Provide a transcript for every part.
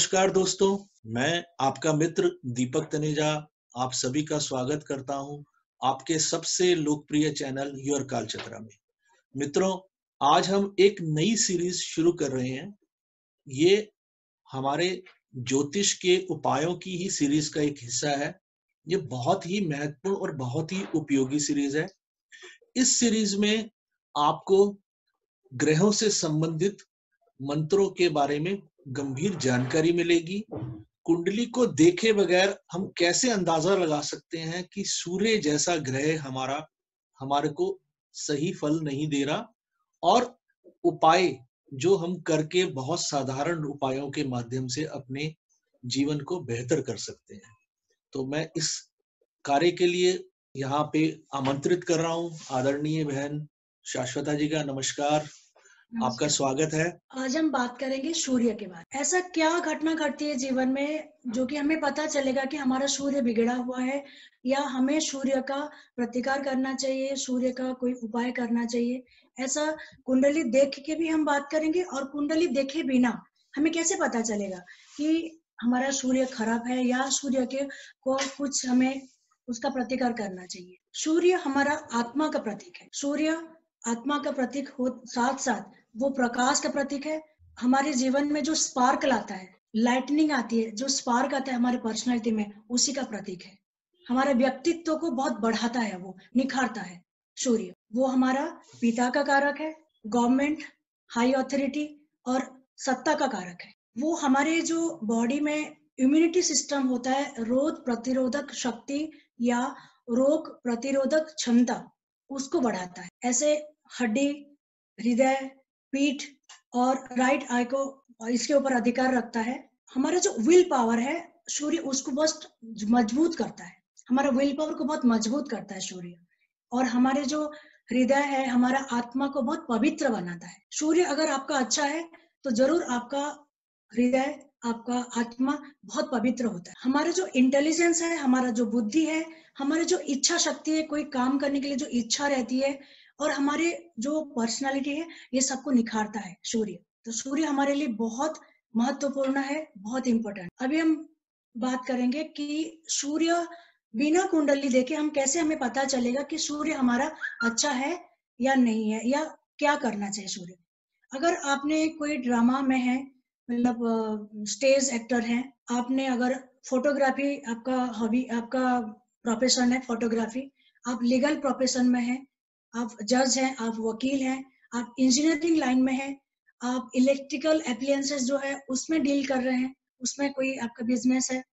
नमस्कार दोस्तों, मैं आपका मित्र दीपक तनेजा आप सभी का स्वागत करता हूं आपके सबसे लोकप्रिय चैनल योर कालचक्र में। मित्रों, आज हम एक नई सीरीज शुरू कर रहे हैं। ये हमारे ज्योतिष के उपायों की ही सीरीज का एक हिस्सा है। ये बहुत ही महत्वपूर्ण और बहुत ही उपयोगी सीरीज है। इस सीरीज में आपको ग्रहों से संबंधित मंत्रों के बारे में गंभीर जानकारी मिलेगी। कुंडली को देखे बगैर हम कैसे अंदाजा लगा सकते हैं कि सूर्य जैसा ग्रह हमारे को सही फल नहीं दे रहा, और उपाय जो हम करके बहुत साधारण उपायों के माध्यम से अपने जीवन को बेहतर कर सकते हैं। तो मैं इस कार्य के लिए यहाँ पे आमंत्रित कर रहा हूँ आदरणीय बहन शाश्वता जी का। नमस्कार, आपका स्वागत है। आज हम बात करेंगे सूर्य के बारे में। ऐसा क्या घटना घटती है जीवन में जो कि हमें पता चलेगा कि हमारा सूर्य बिगड़ा हुआ है, या हमें सूर्य का प्रतिकार करना चाहिए, सूर्य का कोई उपाय करना चाहिए। ऐसा कुंडली देख के भी हम बात करेंगे, और कुंडली देखे बिना हमें कैसे पता चलेगा कि हमारा सूर्य खराब है या सूर्य के को कुछ हमें उसका प्रतिकार करना चाहिए। सूर्य हमारा आत्मा का प्रतीक है। सूर्य आत्मा का प्रतीक हो, साथ साथ वो प्रकाश का प्रतीक है। हमारे जीवन में जो स्पार्क लाता है, लाइटनिंग आती है, जो स्पार्क आता है हमारे पर्सनालिटी में, उसी का प्रतीक है। हमारे व्यक्तित्व को बहुत बढ़ाता है, वो निखारता है सूर्य। वो हमारा पिता का कारक है, गवर्नमेंट, हाई अथॉरिटी और सत्ता का कारक है। वो हमारे जो बॉडी में इम्यूनिटी सिस्टम होता है, रोग प्रतिरोधक शक्ति या रोग प्रतिरोधक क्षमता, उसको बढ़ाता है। ऐसे हड्डी, हृदय, पीठ और राइट आई को इसके ऊपर अधिकार रखता है। हमारा जो विल पावर है, सूर्य उसको बहुत मजबूत करता है। हमारा विल पावर को बहुत मजबूत करता है सूर्य। और हमारे जो हृदय है, हमारा आत्मा को बहुत पवित्र बनाता है। सूर्य अगर आपका अच्छा है तो जरूर आपका हृदय, आपका आत्मा बहुत पवित्र होता है। हमारा जो इंटेलिजेंस है, हमारा जो बुद्धि है, हमारी जो इच्छा शक्ति है, कोई काम करने के लिए जो इच्छा रहती है, और हमारे जो पर्सनालिटी है, ये सबको निखारता है सूर्य। तो सूर्य हमारे लिए बहुत महत्वपूर्ण है, बहुत इंपॉर्टेंट। अभी हम बात करेंगे कि सूर्य बिना कुंडली देखे हम कैसे, हमें पता चलेगा कि सूर्य हमारा अच्छा है या नहीं है, या क्या करना चाहिए सूर्य। अगर आपने कोई ड्रामा में है, मतलब स्टेज एक्टर है, आपने अगर फोटोग्राफी आपका हॉबी, आपका प्रोफेशन है फोटोग्राफी, आप लीगल प्रोफेशन में है, आप जज हैं, आप वकील हैं, आप इंजीनियरिंग लाइन में हैं, आप इलेक्ट्रिकल एप्लायंसेस जो है उसमें डील कर रहे हैं, उसमें कोई आपका बिजनेस है,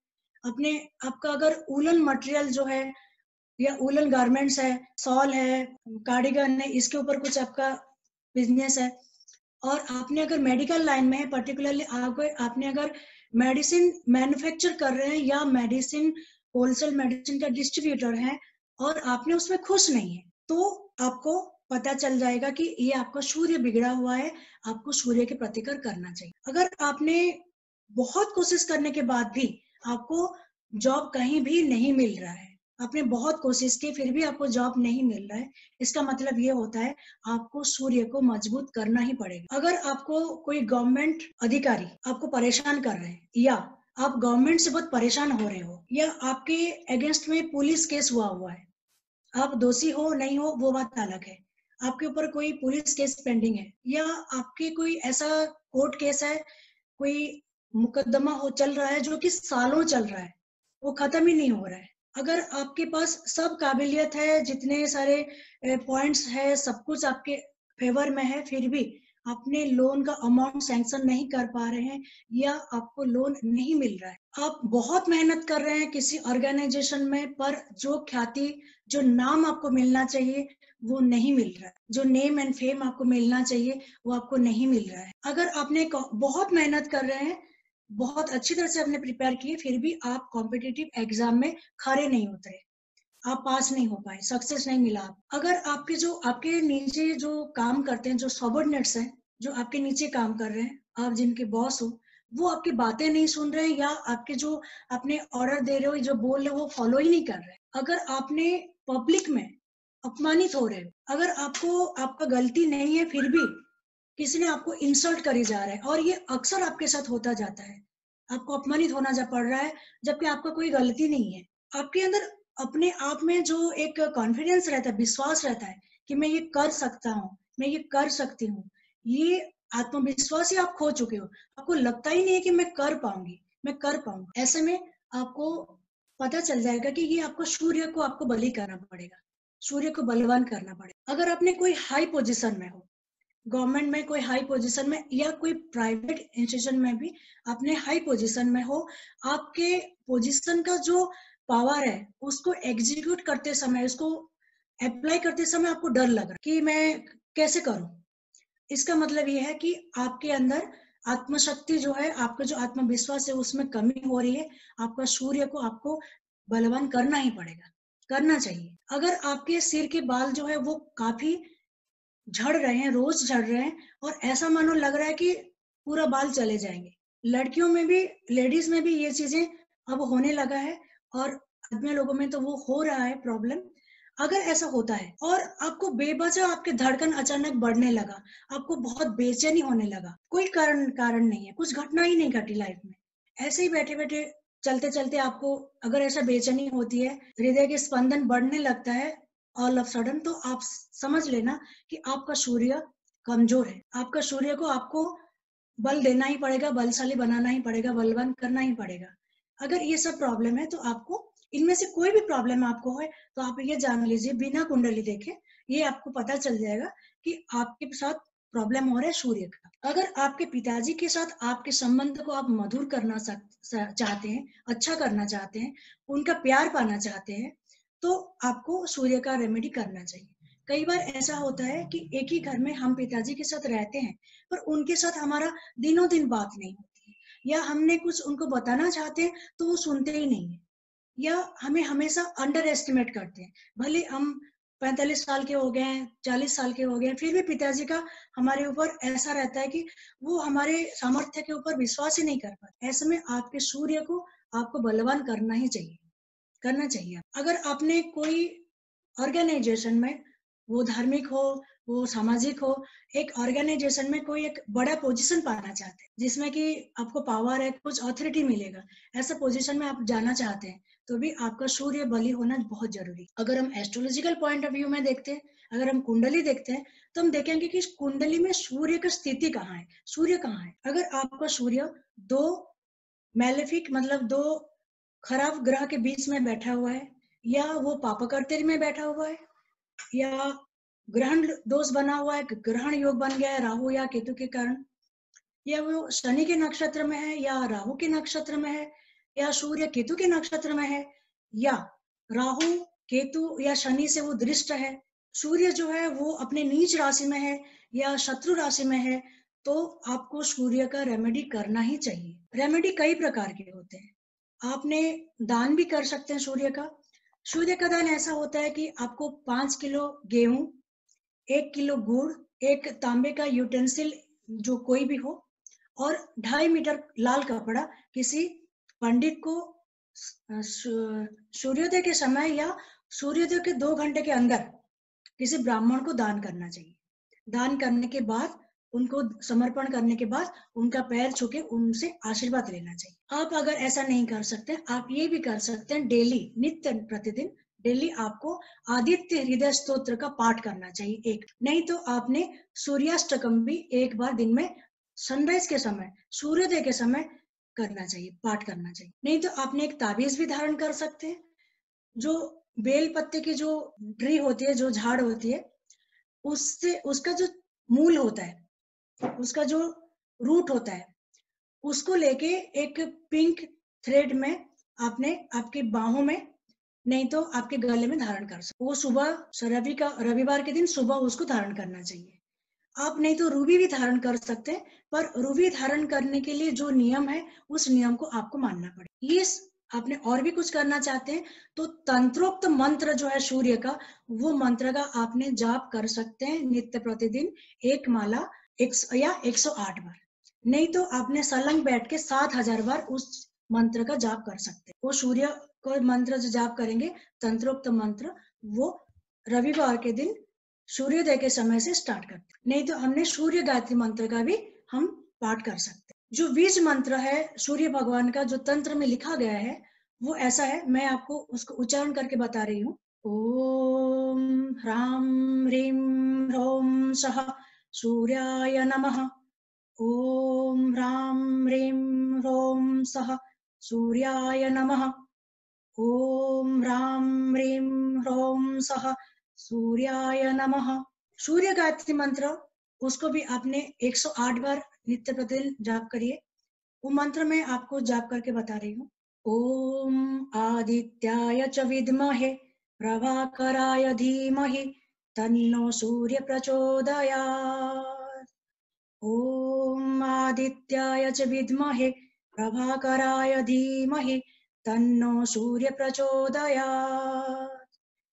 आपका अगर वूलन मटेरियल जो है या वूलन गारमेंट्स है, सॉल है, कार्डिगन है, इसके ऊपर कुछ आपका बिजनेस है, और आपने अगर मेडिकल लाइन में है, पर्टिकुलरली आपने अगर मेडिसिन मैन्युफैक्चर कर रहे हैं या मेडिसिन, होलसेल मेडिसिन का डिस्ट्रीब्यूटर है, और आपने उसमें खुश नहीं है, तो आपको पता चल जाएगा कि ये आपका सूर्य बिगड़ा हुआ है, आपको सूर्य के प्रतिकार करना चाहिए। अगर आपने बहुत कोशिश करने के बाद भी आपको जॉब कहीं भी नहीं मिल रहा है, आपने बहुत कोशिश की फिर भी आपको जॉब नहीं मिल रहा है, इसका मतलब ये होता है आपको सूर्य को मजबूत करना ही पड़ेगा। अगर आपको कोई गवर्नमेंट अधिकारी आपको परेशान कर रहे हैं, या आप गवर्नमेंट से बहुत परेशान हो रहे हो, या आपके अगेंस्ट में पुलिस केस हुआ है, आप दोषी हो नहीं हो वो बात अलग है, आपके ऊपर कोई पुलिस केस पेंडिंग है, या आपके कोई ऐसा कोर्ट केस है, कोई मुकदमा चल रहा है जो कि सालों चल रहा है, वो खत्म ही नहीं हो रहा है। अगर आपके पास सब काबिलियत है, जितने सारे पॉइंट्स है, सब कुछ आपके फेवर में है, फिर भी आपने लोन का अमाउंट सैंक्शन नहीं कर पा रहे हैं, या आपको लोन नहीं मिल रहा है, आप बहुत मेहनत कर रहे हैं किसी ऑर्गेनाइजेशन में, पर जो ख्याति, जो नाम आपको मिलना चाहिए वो नहीं मिल रहा है, जो नेम एंड फेम आपको मिलना चाहिए वो आपको नहीं मिल रहा है। अगर आपने बहुत मेहनत कर रहे हैं, बहुत अच्छी तरह से आपने प्रिपेयर किए, फिर भी आप कॉम्पिटिटिव एग्जाम में खड़े नहीं उतरे, आप पास नहीं हो पाए, सक्सेस नहीं मिला। अगर आपके नीचे जो काम करते हैं, जो सबऑर्डिनेट्स हैं, जो आपके नीचे काम कर रहे हैं, आप जिनके बॉस हो, वो आपकी बातें नहीं सुन रहे हैं, या आपके जो आपने ऑर्डर दे रहे हो, जो बोल रहे हो, वो फॉलो ही नहीं कर रहे। अगर आपने पब्लिक में अपमानित हो रहे हो, अगर आपका गलती नहीं है फिर भी किसी ने आपको इंसल्ट करी जा रहा है, और ये अक्सर आपके साथ होता जाता है, आपको अपमानित होना जा पड़ रहा है, जबकि आपका कोई गलती नहीं है। आपके अंदर अपने आप में जो एक कॉन्फिडेंस रहता है, विश्वास रहता है कि मैं ये कर सकता हूँ, मैं ये कर सकती हूँ, ये आत्मविश्वास ही आप खो चुके हो। आपको लगता ही नहीं है कि मैं कर पाऊंगी, मैं कर पाऊंगा। ऐसे में आपको पता चल जाएगा कि ये आपको सूर्य को आपको बलि करना पड़ेगा, सूर्य को बलवान करना पड़ेगा। अगर आपने कोई हाई पोजीशन में हो, गवर्नमेंट में कोई हाई पोजीशन में, या कोई प्राइवेट इंस्टीट्यूशन में भी आपने हाई पोजीशन में हो, आपके पोजीशन का जो पावर है उसको एग्जीक्यूट करते समय, उसको अप्लाई करते समय आपको डर लग रहा है कि मैं कैसे करूं। इसका मतलब ये है कि आपके अंदर आत्मशक्ति जो है, आपका जो आत्मविश्वास है उसमें कमी हो रही है। आपका सूर्य को आपको बलवान करना ही पड़ेगा, करना चाहिए। अगर आपके सिर के बाल जो है वो काफी झड़ रहे हैं, रोज झड़ रहे हैं, और ऐसा मानो लग रहा है कि पूरा बाल चले जाएंगे, लड़कियों में भी, लेडीज में भी ये चीजें अब होने लगा है, और आदमी लोगों में तो वो हो रहा है प्रॉब्लम। अगर ऐसा होता है और आपको बेवजह आपके धड़कन अचानक बढ़ने लगा, आपको बहुत बेचैनी होने लगा, कोई कारण नहीं है, कुछ घटना ही नहीं घटी लाइफ में, ऐसे ही बैठे बैठे चलते चलते आपको अगर ऐसा बेचैनी होती है, हृदय के स्पंदन बढ़ने लगता है ऑल ऑफ सडन, तो आप समझ लेना कि आपका सूर्य कमजोर है। आपका सूर्य को आपको बल देना ही पड़ेगा, बलशाली बनाना ही पड़ेगा, बलवान करना ही पड़ेगा। अगर ये सब प्रॉब्लम है तो आपको, इनमें से कोई भी प्रॉब्लम आपको है तो आप ये जान लीजिए, बिना कुंडली देखे ये आपको पता चल जाएगा कि आपके साथ प्रॉब्लम हो रहा है सूर्य का। अगर आपके पिताजी के साथ आपके संबंध को आप मधुर करना चाहते हैं, अच्छा करना चाहते हैं, उनका प्यार पाना चाहते हैं, तो आपको सूर्य का रेमेडी करना चाहिए। कई बार ऐसा होता है कि एक ही घर में हम पिताजी के साथ रहते हैं, पर उनके साथ हमारा दिनों दिन बात नहीं होती है, या हमने कुछ उनको बताना चाहते हैं तो वो सुनते ही नहीं है, या हमें हमेशा अंडर एस्टिमेट करते हैं। भले हम 45 साल के हो गए हैं, 40 साल के हो गए हैं, फिर भी पिताजी का हमारे ऊपर ऐसा रहता है कि वो हमारे सामर्थ्य के ऊपर विश्वास ही नहीं कर पाते। ऐसे में आपके सूर्य को आपको बलवान करना ही चाहिए, करना चाहिए। अगर आपने कोई ऑर्गेनाइजेशन में, वो धार्मिक हो, वो सामाजिक हो, एक ऑर्गेनाइजेशन में कोई एक बड़ा पोजीशन पाना चाहते हैं जिसमें कि आपको पावर है, कुछ अथॉरिटी मिलेगा, ऐसा पोजीशन में आप जाना चाहते हैं, तो भी आपका सूर्य बलि होना बहुत जरूरी। अगर हम एस्ट्रोलॉजिकल पॉइंट ऑफ व्यू में देखते हैं, अगर हम कुंडली देखते हैं, तो हम देखेंगे कि कुंडली में सूर्य की स्थिति कहाँ है, सूर्य कहाँ है। अगर आपका सूर्य दो मैलेफिक, मतलब दो खराब ग्रह के बीच में बैठा हुआ है, या वो पापकर्तेरी में बैठा हुआ है, या ग्रहण दोष बना हुआ है, ग्रहण योग बन गया है राहु या केतु के कारण, या वो शनि के नक्षत्र में है, या राहु के नक्षत्र में है, या सूर्य केतु के नक्षत्र में है, या राहु केतु या शनि से वो दृष्ट है, सूर्य जो है वो अपने नीच राशि में है या शत्रु राशि में है, तो आपको सूर्य का रेमेडी करना ही चाहिए। रेमेडी कई प्रकार के होते हैं। आपने दान भी कर सकते हैं सूर्य का। सूर्य का दान ऐसा होता है कि आपको 5 किलो गेहूं, 1 किलो गुड़, एक तांबे का यूटेंसिल जो कोई भी हो, और 2.5 मीटर लाल कपड़ा किसी पंडित को सूर्योदय के समय या सूर्योदय के 2 घंटे के अंदर किसी ब्राह्मण को दान करना चाहिए। दान करने के बाद, उनको समर्पण करने के बाद उनका पैर छू के उनसे आशीर्वाद लेना चाहिए। आप अगर ऐसा नहीं कर सकते, आप ये भी कर सकते हैं, डेली, नित्य प्रतिदिन डेली आपको आदित्य हृदय स्तोत्र का पाठ करना चाहिए एक, नहीं तो आपने सूर्याष्टकम भी एक बार दिन में सनराइज के समय, सूर्योदय के समय करना चाहिए, पाठ करना चाहिए। नहीं तो आपने एक ताबीज भी धारण कर सकते हैं, जो बेल पत्ते की जो ट्री होती है, जो झाड़ होती है, उससे, उसका जो मूल होता है, उसका जो रूट होता है, उसको लेके एक पिंक थ्रेड में आपने आपकी बाहों में, नहीं तो आपके गले में धारण कर सकते। वो सुबह, रविवार के दिन सुबह उसको धारण करना चाहिए। आप नहीं तो रूबी भी धारण कर सकते हैं, पर रूबी धारण करने के लिए जो नियम है, उस नियम को आपको मानना पड़ेगा। ये आपने और भी कुछ करना चाहते हैं तो तंत्रोक्त मंत्र जो है सूर्य का, वो मंत्र का आपने जाप कर सकते हैं नित्य प्रतिदिन, एक माला, या 108 बार। नहीं तो आपने सलंग बैठ के 7000 बार उस मंत्र का जाप कर सकते हैं। वो सूर्य को मंत्र जो जाप करेंगे, तंत्रोक्त मंत्र, वो रविवार के दिन सूर्योदय के समय से स्टार्ट करते हैं। नहीं तो हमने सूर्य गायत्री मंत्र का भी हम पाठ कर सकते हैं। जो बीज मंत्र है सूर्य भगवान का, जो तंत्र में लिखा गया है, वो ऐसा है, मैं आपको उसको उच्चारण करके बता रही हूँ। ओम ह्रां ह्रीं ह्रौं सः सूर्याय नमः। ओम ह्रां ह्रीं ह्रौं सः सूर्याय नमः। ओम ह्रां ह्रीं ह्रौं सः सूर्याय नमः। सूर्य गायत्री मंत्र, उसको भी आपने 108 बार नित्य प्रतिदिन जाप करिए। वो मंत्र मैं आपको जाप करके बता रही हूँ। ओम आदित्याय च विद्महे प्रभाकराय धीमहि तन्नो सूर्य प्रचोदयात्। ओम आदित्याय च विद्महे प्रभाकराय धीमहि तन्नो सूर्य प्रचोदयात्।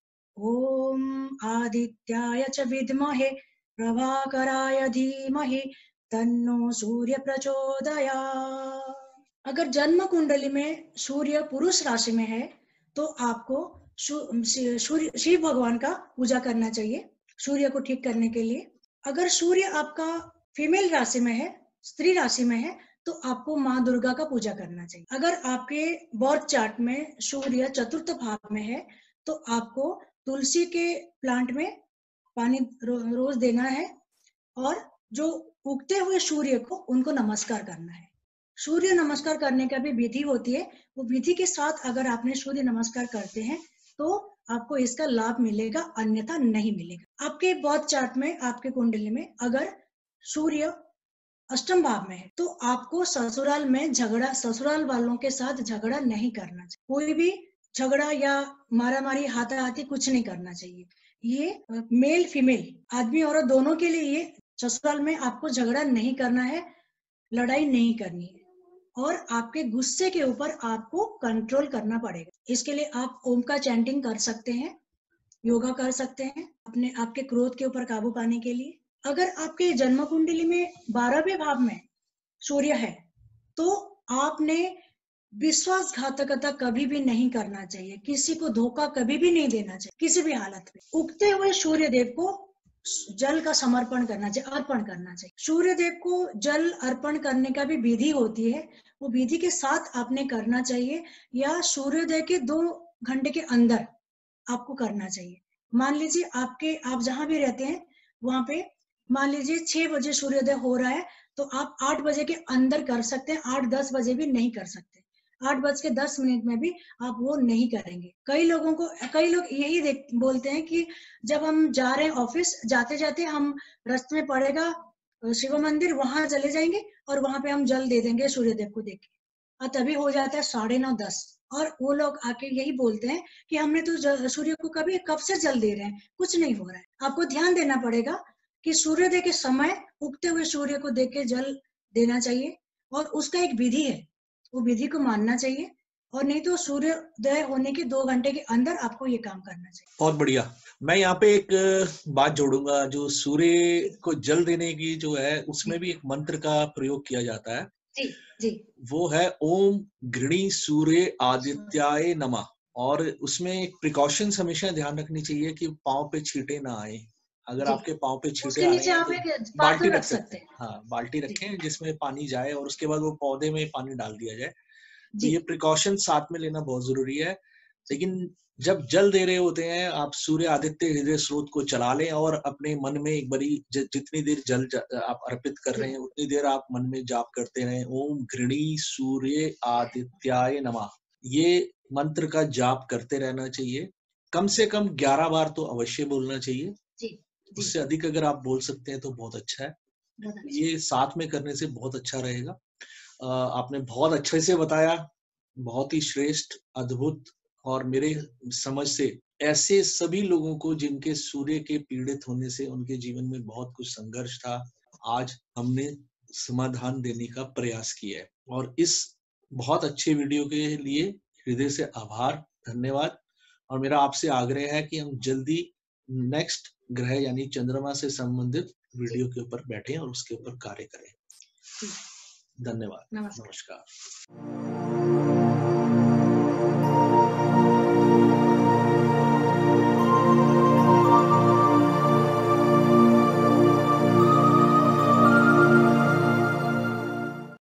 ओम आदित्याय च विद्महे प्रभाकराय धीमहि तन्नो सूर्य प्रचोदयात्। अगर जन्म कुंडली में सूर्य पुरुष राशि में है तो आपको सूर्य शिव भगवान का पूजा करना चाहिए सूर्य को ठीक करने के लिए। अगर सूर्य आपका फीमेल राशि में है, स्त्री राशि में है, तो आपको माँ दुर्गा का पूजा करना चाहिए। अगर आपके बर्थ चार्ट में सूर्य चतुर्थ भाव में है तो आपको तुलसी के प्लांट में पानी रोज देना है और जो उगते हुए सूर्य को उनको नमस्कार करना है। सूर्य नमस्कार करने का भी विधि होती है, वो विधि के साथ अगर आपने सूर्य नमस्कार करते हैं तो आपको इसका लाभ मिलेगा, अन्यथा नहीं मिलेगा। आपके बर्थ चार्ट में, आपके कुंडली में अगर सूर्य अष्टम भाव में है तो आपको ससुराल में झगड़ा, ससुराल वालों के साथ झगड़ा नहीं करना चाहिए। कोई भी झगड़ा या मारामारी, हाथाहाथी कुछ नहीं करना चाहिए। ये मेल फीमेल, आदमी औरत दोनों के लिए ये ससुराल में आपको झगड़ा नहीं करना है, लड़ाई नहीं करनी है और आपके गुस्से के ऊपर आपको कंट्रोल करना पड़ेगा। इसके लिए आप ओम का चैंटिंग कर सकते हैं, योगा कर सकते हैं अपने आपके क्रोध के ऊपर काबू पाने के लिए। अगर आपके जन्म कुंडली में 12वें भाव में सूर्य है तो आपने विश्वासघातकता कभी भी नहीं करना चाहिए, किसी को धोखा कभी भी नहीं देना चाहिए किसी भी हालत में। उगते हुए सूर्य देव को जल का समर्पण करना चाहिए, अर्पण करना चाहिए। सूर्य देव को जल अर्पण करने का भी विधि होती है, वो विधि के साथ आपने करना चाहिए या सूर्योदय के 2 घंटे के अंदर आपको करना चाहिए। मान लीजिए आप जहां भी रहते हैं वहां पे मान लीजिए 6 बजे सूर्योदय हो रहा है तो आप 8 बजे के अंदर कर सकते हैं, 8-10 बजे भी नहीं कर सकते। 8:10 में भी आप वो नहीं करेंगे। कई लोग यही बोलते हैं कि जब हम जा रहे हैं ऑफिस, जाते जाते हम रास्ते में पड़ेगा शिव मंदिर, वहां चले जाएंगे और वहां पे हम जल दे देंगे सूर्यदेव को देख के, और तभी हो जाता है 9:30-10 और वो लोग आके यही बोलते हैं कि हमने तो सूर्य को कब से जल दे रहे हैं, कुछ नहीं हो रहा है। आपको ध्यान देना पड़ेगा कि सूर्योदय के समय उगते हुए सूर्य को देख के जल देना चाहिए और उसका एक विधि है, वो विधि को मानना चाहिए और नहीं तो सूर्योदय होने के 2 घंटे के अंदर आपको ये काम करना चाहिए। बहुत बढ़िया। मैं यहाँ पे एक बात जोड़ूंगा, जो सूर्य को जल देने की जो है उसमें भी एक मंत्र का प्रयोग किया जाता है। जी जी। वो है ओम घृणी सूर्य आदित्याय नमः। और उसमें एक प्रिकॉशंस हमेशा ध्यान रखनी चाहिए कि पाँव पे छींटे ना आए। अगर आपके पाँव पे छींटे उसके आ रहे नीचे हैं आप तो एक बाल्टी पात्र रख रख सकते सकते हैं। हैं। हाँ, बाल्टी जी रखें जिसमें पानी जाए और उसके बाद वो पौधे में पानी डाल दिया जाए। तो जी ये प्रिकॉशन साथ में लेना बहुत जरूरी है। जी लेकिन जब जल दे रहे होते हैं, आप सूर्य आदित्य हृदय स्रोत को चला लें और अपने मन में एक बारी जितनी देर जल आप अर्पित कर रहे हैं उतनी देर आप मन में जाप करते रहें, ओम घृणी सूर्य आदित्याय नमः। ये मंत्र का जाप करते रहना चाहिए। कम से कम 11 बार तो अवश्य बोलना चाहिए। जी जी। उससे अधिक अगर आप बोल सकते हैं तो बहुत अच्छा है। बहुत अच्छा। ये साथ में करने से बहुत अच्छा रहेगा। आपने बहुत अच्छे से बताया, बहुत ही श्रेष्ठ, अद्भुत। और मेरे समझ से ऐसे सभी लोगों को जिनके सूर्य के पीड़ित होने से उनके जीवन में बहुत कुछ संघर्ष था, आज हमने समाधान देने का प्रयास किया है। और इस बहुत अच्छे वीडियो के लिए हृदय से आभार, धन्यवाद। और मेरा आपसे आग्रह है कि हम जल्दी नेक्स्ट ग्रह यानी चंद्रमा से संबंधित वीडियो के ऊपर बैठें और उसके ऊपर कार्य करें। धन्यवाद। नमस्कार। नमस्कार।